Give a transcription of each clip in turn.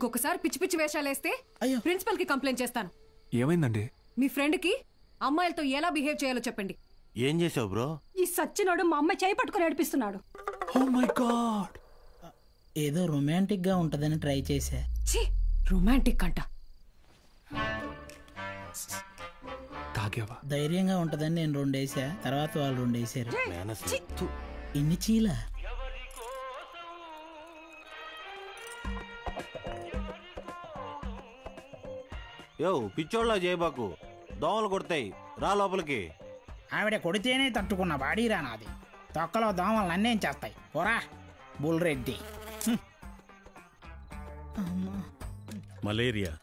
ఇంకొకసారి పిచ్చి పిచ్చి వేషాలేస్తే ప్రిన్సిపల్ కి కంప్లైంట్ చేస్తాను. ఏమైందండి? మీ ఫ్రెండ్ కి అమ్మాయిలతో ఎలా బిహేవ్ చేయాలో చెప్పండి. ఏం చేసావు బ్రో? ఈ సచ్చినోడు మా అమ్మాయి చేయి పట్టుకుని నడిపిస్తున్నాడు. Oh my God. ఏదో రొమాంటిక్ గా ఉంటదని ట్రై చేశా. రొమాంటిక్ అంట. తాగావా? ధైర్యంగా ఉంటదని నేను 2 వేసా, తర్వాత వాళ్ళు 2 వేసారు. ఇన్ని చీల యో పిచ్చోళ్ళ చేయబాకు, దోమలు కొడతాయి, రా లోపలికి. ఆవిడ కొడితేనే తట్టుకున్న బాడీరా నాది. తొక్కలో దోమలు నన్నేం చేస్తాయి పోరా బుల్రెడ్డి. మలేరియా.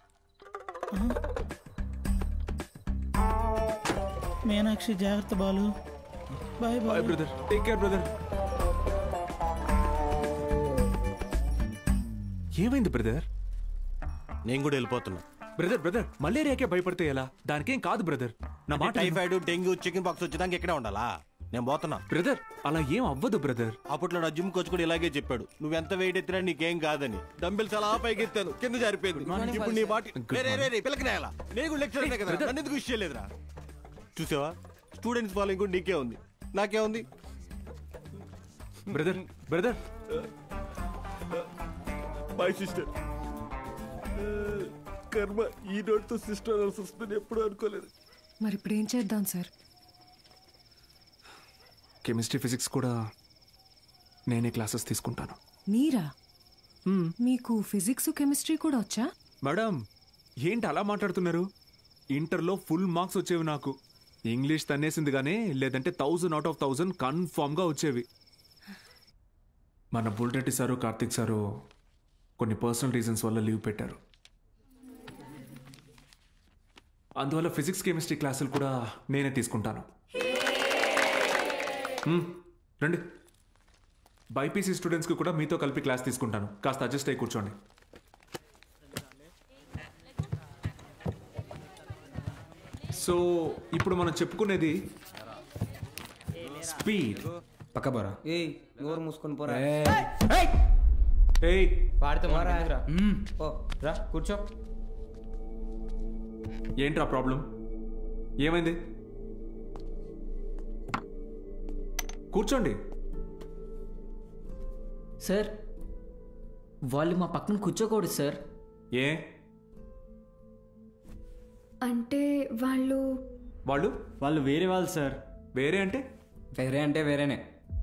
మీనాక్షి జాగ్రత్త Balu. Bye bye brother, take care brother. ఏమైంది బ్రదర్? నేను కూడా వెళ్ళిపోతున్నా. బ్రదర్ మలేరియాకే భయపడితే ఎలా? దానికేం కాదు బ్రదర్. నా మాట. టైఫాయిడ్, డెంగ్యూ, చికెన్ పాక్స్ వచ్చేదానికి ఎక్కడే ఉండాలా? నేను పోతున్నా బ్రదర్. అలా ఏం అవ్వదు బ్రదర్. అప్పట్లో నా జిమ్ కోచ్ కూడా ఇలాగే చెప్పాడు, నువ్వెంత వెయిట్ ఎత్తినా నీకేం కాదని. డంబెల్స్ అలా పైకి ఎత్తాను, కింద జారిపోయింది. ఇప్పుడు నీ మాట పిల్లకనేలా? నేను కూడా లెక్చర్ కదా, నన్ను ఎందుకు విషయం లేదురా? చూసావా, స్టూడెంట్స్ ఫాలోయింగ్ కూడా నీకే ఉంది, నాకే ఉంది. Brother my sister. కర్మ ఈ నోట్తో సిస్టర్ వస్తుంది, ఎప్పుడు అనుకోలేదు. మరి ఇప్పుడు ఏం చేద్దాం సార్? కెమిస్ట్రీ, ఫిజిక్స్ కూడా నేనే క్లాసెస్ తీసుకుంటాను. మీరా? మీకు ఫిజిక్స్, కెమిస్ట్రీ కూడా వచ్చా? మేడం ఏంటి అలా మాట్లాడుతున్నారు? ఇంటర్లో ఫుల్ మార్క్స్ వచ్చేవి నాకు. ఇంగ్లీష్ తన్నేసింది కానీ, లేదంటే 1000 out of 1000 కన్ఫామ్ గా వచ్చేవి. మన బుల్రెడ్డి సారు, కార్తిక్ సారు కొన్ని పర్సనల్ రీజన్స్ వల్ల లీవ్ పెట్టారు. అందువల్ల ఫిజిక్స్, కెమిస్ట్రీ క్లాసులు కూడా నేనే తీసుకుంటాను. రండి. బైపీసీ స్టూడెంట్స్కి కూడా మీతో కలిపి క్లాస్ తీసుకుంటాను. కాస్త అడ్జస్ట్ అయ్యి కూర్చోండి. సో ఇప్పుడు మనం చెప్పుకునేది స్పీడ్. పక్క పోరా. ఏయ్ నోరు మూసుకొని పోరా. ఏయ్ పాడితే మారా. ఓ రా కూర్చో. ఏంట్రా ప్రాబ్లం? ఏమైంది? కూర్చోండి. సార్ వాళ్ళు మా పక్కన కూర్చోకూడదు సార్. ఏ అంటే వాళ్ళు వాళ్ళు వేరే వాళ్ళు సార్. వేరే అంటే? వేరే అంటే వేరేనే.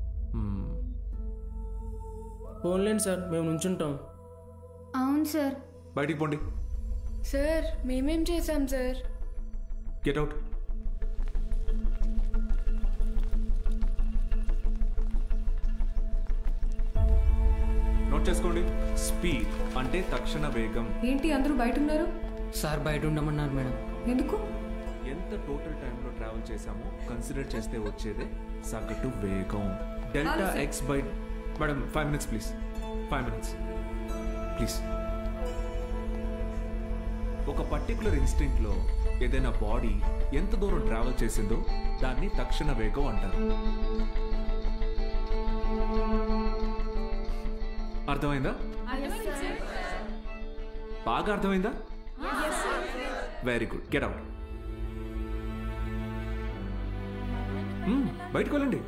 ఫోన్లేండి సార్, మేము నుంచుంటాం. అవును సార్. బయటికి పోండి. సార్ మేమేం చేశాం సార్? Get out. నోట్ చేసుకోండి. స్పీడ్ అంటే తక్షణ వేగం. ఏంటి అందరూ బయట ఉన్నారు? సార్ బయట ఉండమన్నారు మేడం. ఎందుకు? ఎంత టోటల్ టైంలో ట్రావెల్ చేసామో కన్సిడర్ చేస్తే వచ్చేదే సగటు వేగం. Delta x by. Madam 5 minutes please. 5 minutes please. ఒక పర్టికులర్ ఇన్స్టింక్ట్లో ఏదైనా బాడీ ఎంత దూరం ట్రావెల్ చేసిందో దాన్ని తక్షణ వేగం అంటారు. అర్థమైందా? బాగా అర్థమైందా? Very good. Get out. బయటకు వెళ్ళండి.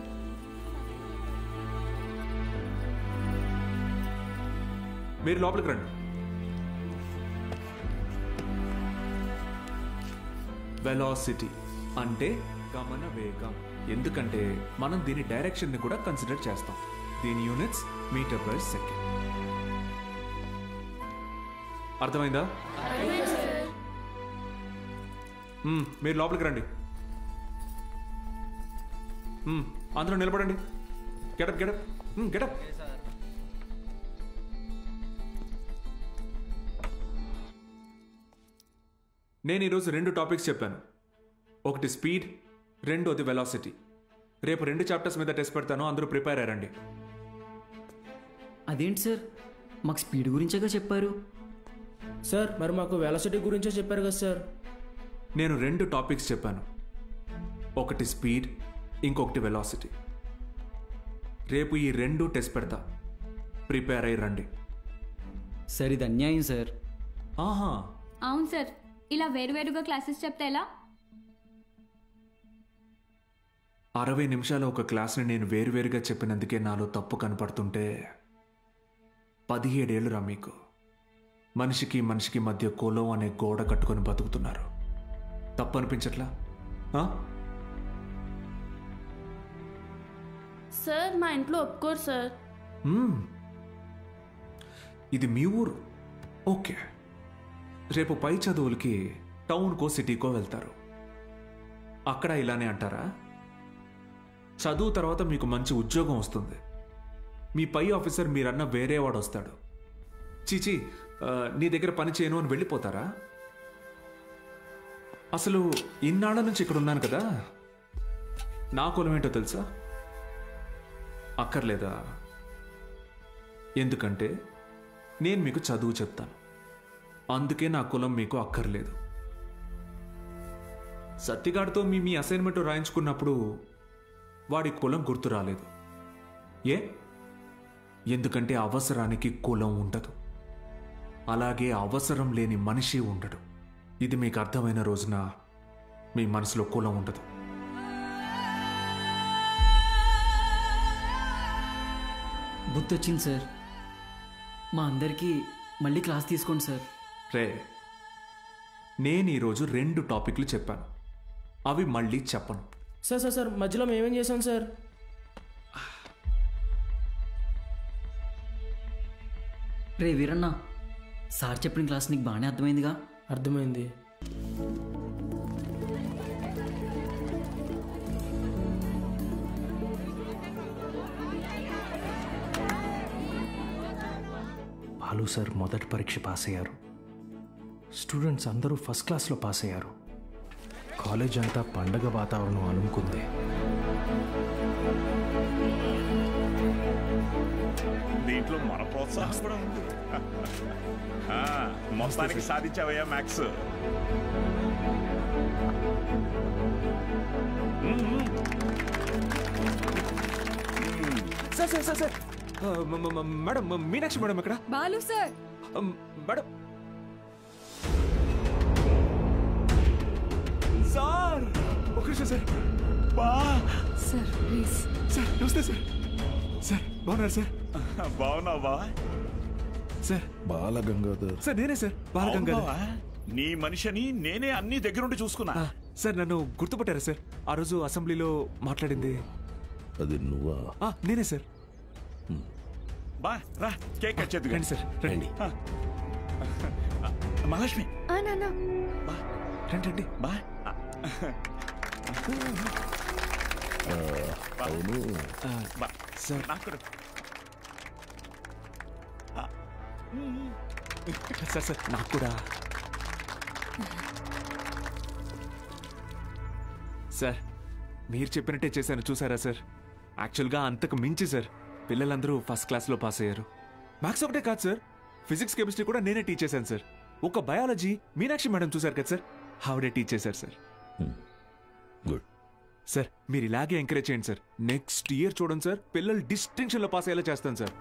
మీరు లోపలికి రండి. వెలాసిటీ అంటే గమన వేగం. ఎందుకంటే మనం దీని డైరెక్షన్ ని కూడా కన్సిడర్ చేస్తాం. దీని యూనిట్స్ మీటర్ పర్ సెకండ్. అర్థమైందా? మీరు లోపలికి రండి. అందరూ నిలబడండి. Get up get up get up. నేను ఈరోజు 2 టాపిక్స్ చెప్పాను. ఒకటి స్పీడ్, రెండోది వెలాసిటీ. రేపు 2 చాప్టర్స్ మీద టెస్ట్ పెడతాను, అందరూ ప్రిపేర్ అయ్యారండి. అదేంటి సార్, మాకు స్పీడ్ గురించేగా చెప్పారు. సార్ మరి మాకు వెలాసిటీ గురించే చెప్పారు కదా సార్. నేను 2 టాపిక్స్ చెప్పాను. ఒకటి స్పీడ్, ఇంకొకటి వెలాసిటీ. రేపు ఈ 2 టెస్ట్ పెడతా, ప్రిపేర్ అయ్యి రండి. సార్ ఇది అన్యాయం సార్. ఆహా, అవును సార్, ఇలా వేరువేరుగా క్లాసెస్ చెప్తే ఎలా? 60 నిమిషాల ఒక క్లాస్ని నేను వేరువేరుగా చెప్పినందుకే నాలో తప్పు కనపడుతుంటే 17 ఏళ్ళురా మీకు. మనిషికి మనిషికి మధ్య కులం అనే గోడ కట్టుకొని బతుకుతున్నారు. తప్పు అనిపించట్లా? సార్ మా ఇంట్లో ఒప్పుకోరు సార్. ఇది మీ ఊరు, ఓకే. రేపు పై చదువులకి టౌన్కో సిటీకో వెళ్తారు. అక్కడ ఇలానే అంటారా? చదువు తర్వాత మీకు మంచి ఉద్యోగం వస్తుంది. మీ పై ఆఫీసర్ మీరన్న వేరే వాడు వస్తాడు. చీచి, నీ దగ్గర పని చేయను అని వెళ్ళిపోతారా? అసలు ఇన్నాళ్ళ నుంచి ఇక్కడ ఉన్నాను కదా, నా కులం ఏంటో తెలుసా? అక్కర్లేదా? ఎందుకంటే నేను మీకు చదువు చెప్తాను, అందుకే నా కులం మీకు అక్కర్లేదు. సత్తిగాడితో మీ అసైన్మెంట్ రాయించుకున్నప్పుడు వాడి కులం గుర్తు రాలేదు. ఎందుకంటే అవసరానికి కులం ఉండదు, అలాగే అవసరం లేని మనిషి ఉండడు. ఇది మీకు అర్థమైన రోజున మీ మనసులో కులం ఉండదు. బుద్ధి వచ్చింది సార్. మా అందరికీ మళ్ళీ క్లాస్ తీసుకోండి సార్. రే, నేను ఈరోజు 2 టాపిక్లు చెప్పాను, అవి మళ్ళీ చెప్పను. సార్ సార్ సార్ మధ్యలో మేమేం చేశాం సార్? రే వీరన్న, సార్ చెప్పిన క్లాస్ నీకు బాగానే అర్థమైందిగా? అర్థమైంది. బాలు సార్ మొదటి పరీక్ష పాస్ అయ్యారు. స్టూడెంట్స్ అందరూ ఫస్ట్ క్లాస్లో పాస్ అయ్యారు. కాలేజ్ అంతా పండగ వాతావరణం అనుకుంది. దీంట్లో మన ప్రోత్సాహం కూడా ఉంది. మొత్తానికి సాధించావయ్యా maths. Sir sir sir sir madam, Meenakshi madam ఎక్కడ? బాలు సార్. మేడం సార్, ఒక నిమిషం సార్. Sir please. సార్ నమస్తే సార్. సార్ బాగున్నారు సార్? బాగున్నావా సార్? బాలగంగాధర్ సార్ నేనే సార్, బాలగంగాధర్. నీ మనిషిని నేనే అన్ని దగ్గరుండి చూసుకున్నా. సార్ నన్ను గుర్తుపట్టారా సార్? ఆ రోజు అసెంబ్లీలో మాట్లాడింది అది నువ్వా? నేనే సార్. బా రా, కేక్ కట్ చేద్దు. రండి సార్, రండి. మహాలక్ష్మి రండి రండి. బా. అవును సార్ నాకు సార్ సార్ నాకు కూడా. సార్ మీరు చెప్పినట్టే చేశాను, చూసారా సార్? యాక్చువల్గా అంతకు మించి సార్, పిల్లలందరూ ఫస్ట్ క్లాస్లో పాస్ అయ్యారు. మ్యాథ్స్ ఒకటే కాదు సార్, ఫిజిక్స్ కెమిస్ట్రీ కూడా నేనే టీచ్ చేశాను సార్. ఒక బయాలజీ మీనాక్షి మేడం చూసారు కదా సార్, ఆవిడే టీచ్ చేశారు సార్. గుడ్ సార్, మీరు ఇలాగే ఎంకరేజ్ చేయండి సార్. నెక్స్ట్ ఇయర్ చూడండి సార్, పిల్లలు డిస్టింక్షన్లో పాస్ అయ్యేలా చేస్తాను సార్.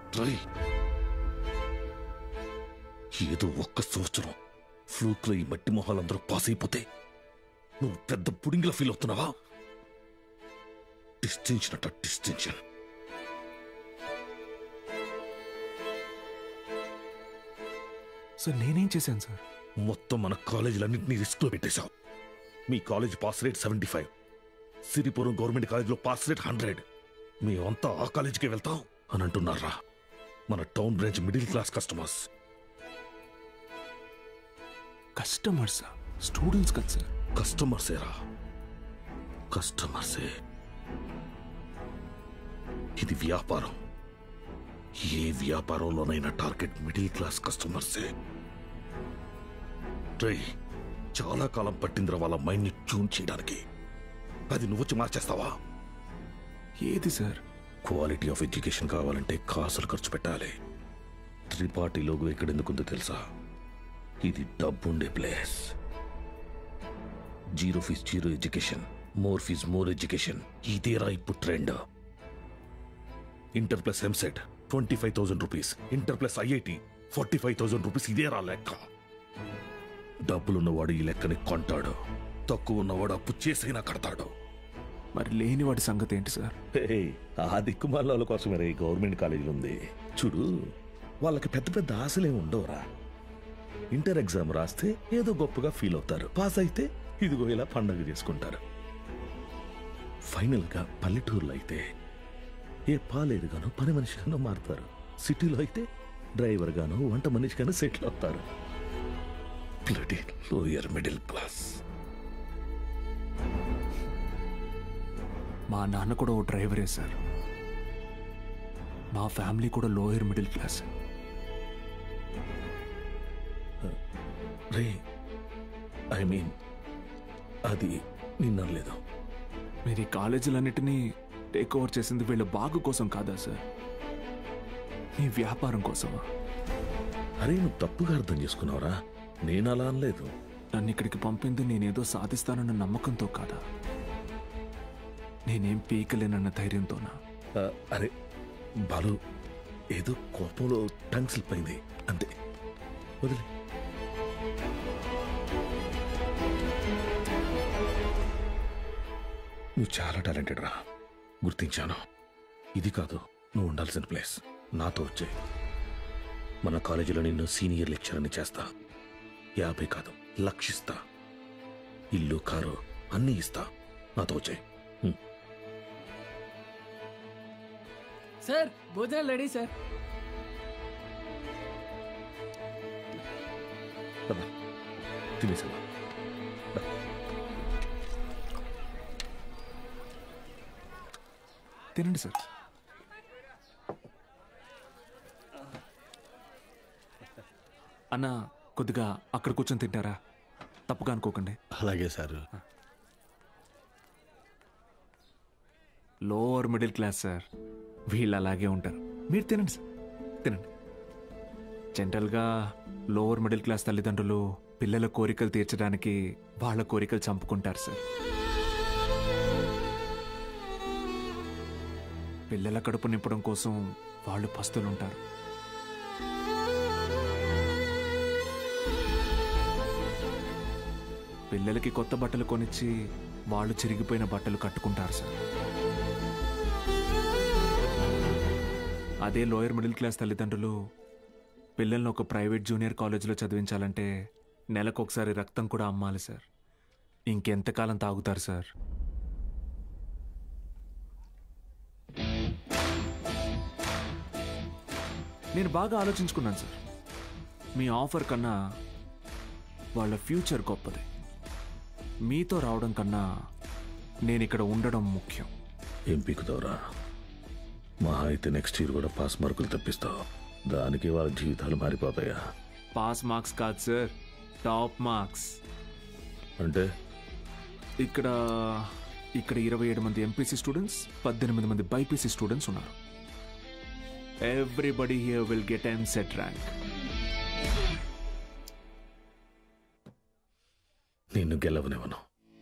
ఏదో ఒక్క సంవత్సరం ఫ్లూక్లో ఈ మట్టి మొహాలందరూ పాస్ అయిపోతే నువ్వు పెద్ద పుడింగిలా ఫీల్ అవుతున్నావా? డిస్టింక్షన్ అట డిస్టింక్షన్. సార్ నేనేం చేశాను సార్? మొత్తం మన కాలేజీలన్నింటినీ రిస్క్లో పెట్టేశావు. మీ college pass rate 75, Siripuram government కాలేజీలో పాస్ రేట్ 100. మేమంతా ఆ కాలేజీకే వెళ్తాం అని అంటున్నారా? మన town branch middle class customers. కస్టమర్సా? స్టూడెంట్స్ కదా సార్. కస్టమర్సేరా, కస్టమర్సే. ఇది వ్యాపారం. ఏ వ్యాపారంలోనైనా టార్గెట్ మిడిల్ క్లాస్ కస్టమర్సే. ట్రై చాలా కాలం పట్టిందిరా వాళ్ళ మైండ్ని ట్యూన్ చేయడానికి. అది నువ్వొచ్చి మార్చేస్తావా? ఏది సార్? క్వాలిటీ ఆఫ్ ఎడ్యుకేషన్ కావాలంటే కాసులు ఖర్చు పెట్టాలి. త్రిపాఠి లోగో ఎక్కడెందుకుందో తెలుసా? ఇది డబ్బుండే place. Zero fees zero education, more fees more education. ఇదేరా ఇప్పుడు trend. Inter plus EAMCET 25,000 rupees, inter plus IIT 45,000 rupees ఇదే రా లెక్క. డబ్బులున్నవాడు ఈ లెక్కని కొంటాడు, తక్కువ ఉన్నవాడు అప్పు చేసైనా కడతాడు. మరి లేనివాడి సంగతి ఏంటి సార్? ఆ దిక్కుమాల కోసమే ఈ గవర్నమెంట్ కాలేజీలు ఉంది చూడు. వాళ్ళకి పెద్ద పెద్ద ఆశలే ఉండవురా. ఇంటర్ ఎగ్జామ్ రాస్తే ఏదో గొప్పగా ఫీల్ అవుతారు, పాస్ అయితే ఇదిగో ఇలా పండగ చేసుకుంటారు. ఫైనల్ గా పల్లెటూరులో అయితే ఏ పాలేరుగానో పని మనిషిగానో మారుతారు. సిటీలో అయితే డ్రైవర్ గానో వంట మనిషిగానో సెటిల్ అవుతారు. Lower middle class. మా నాన్న కూడా ఓ డ్రైవరే సార్. మా ఫ్యామిలీ కూడా లోయర్ మిడిల్ క్లాస్. రే ఐ మీన్ అది నిన్నలేదు. మీరు ఈ కాలేజీలన్నిటినీ టేక్ ఓవర్ చేసింది వీళ్ళ బాగు కోసం కాదా సార్? మీ వ్యాపారం కోసమా? అరే నువ్వు తప్పుగా అర్థం చేసుకున్నావురా. నేను అలా అనలేదు. నన్ను ఇక్కడికి పంపింది నేనేదో సాధిస్తానన్న నమ్మకంతో కాదా, నేనేం పీకలేనన్న ధైర్యంతోనా? అరే బాలు, ఏదో కోపంలో టంగ్ స్లిప్ అయింది అంతే, వదిలే. నువ్వు చాలా టాలెంటెడ్ రా, గుర్తించాను. ఇది కాదు నువ్వు ఉండాల్సిన ప్లేస్. నాతో వచ్చే మన కాలేజీలో నిన్ను సీనియర్ లెక్చరర్ని చేస్తా. 50 కాదు, లక్షిస్తా. ఇల్లు కారు అన్నీ ఇస్తా. నాతో వచ్చే. సార్ భోజనాలు రెడీ సార్. తినేసా? తినండి సార్. అన్న కొద్దిగా అక్కడ కూర్చొని తింటారా? తప్పుగా అనుకోకండి. అలాగే sir. Lower middle class sir, వీళ్ళు అలాగే ఉంటారు. మీరు తినండి సార్, తినండి. జనరల్గా లోవర్ మిడిల్ క్లాస్ తల్లిదండ్రులు పిల్లల కోరికలు తీర్చడానికి వాళ్ళ కోరికలు చంపుకుంటారు సార్. పిల్లల కడుపు నింపడం కోసం వాళ్ళు పస్తులుంటారు. పిల్లలకి కొత్త బట్టలు కొనిచ్చి వాళ్ళు చిరిగిపోయిన బట్టలు కట్టుకుంటారు సార్. అదే లోయర్ మిడిల్ క్లాస్ తల్లిదండ్రులు పిల్లల్ని ఒక ప్రైవేట్ జూనియర్ కాలేజీలో చదివించాలంటే నెలకొకసారి రక్తం కూడా అమ్మాలి సార్. ఇంకెంతకాలం తాగుతారు సార్? నేను బాగా ఆలోచించుకున్నాను సార్. మీ ఆఫర్ కన్నా వాళ్ళ ఫ్యూచర్ గొప్పది. మీతో రావడం కన్నా నేను ఇక్కడ ఉండడం ముఖ్యం. ఏం పీకుతావురా? మహా అయితే నెక్స్ట్ ఇయర్ కూడా పాస్ మార్కులు తప్పిస్తావు. దానికి వాళ్ళ జీవితాలు మారిపోతాయా? పాస్ మార్క్స్ కాదు సార్, టాప్ మార్క్స్. అంటే ఇక్కడ 27 మంది ఎంపీసీ స్టూడెంట్స్, 18 మంది బైపీసీ స్టూడెంట్స్ ఉన్నారు. Everybody here will get EAMCET rank. నిన్ను గెలవనివ్వను.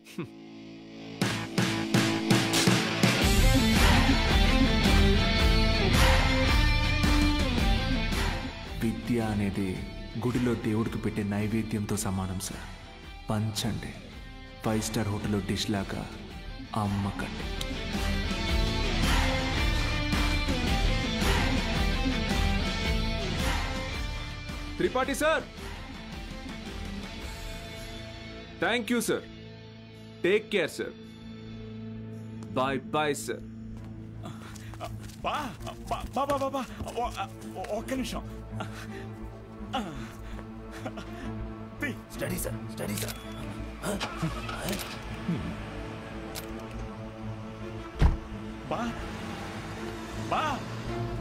విద్య అనేది గుడిలో దేవుడికి పెట్టే నైవేద్యంతో సమానం సార్. పంచండి, 5 స్టార్ హోటల్లో డిష్ లాగా అమ్మకండి. Tripathi sir, thank you sir. Take care sir. Bye bye sir. బాబా ఒక్క నిమిషం. Study sir, study sir. బా